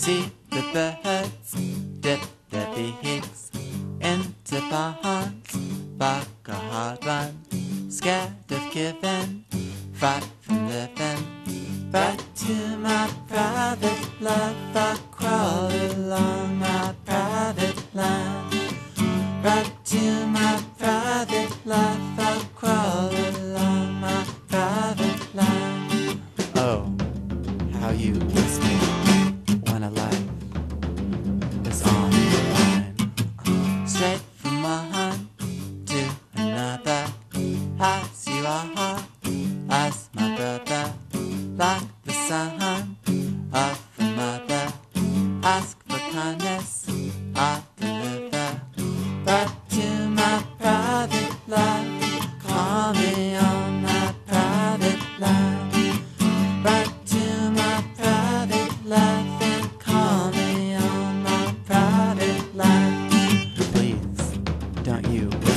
See the birds dip their beaks into ponds, bark a hard one, scared of giving, fright from living. Right to my private life, I crawl along my private line. Right to my private life, I crawl along my private line. Oh, how you kiss me when a life is on the line. Straight from one to another, as you are, as my brother, like the son of a mother. Ask for kindness, I deliver. Right to my private life, call me on my private line. Right to my private life and call me on my private line. Please, don't you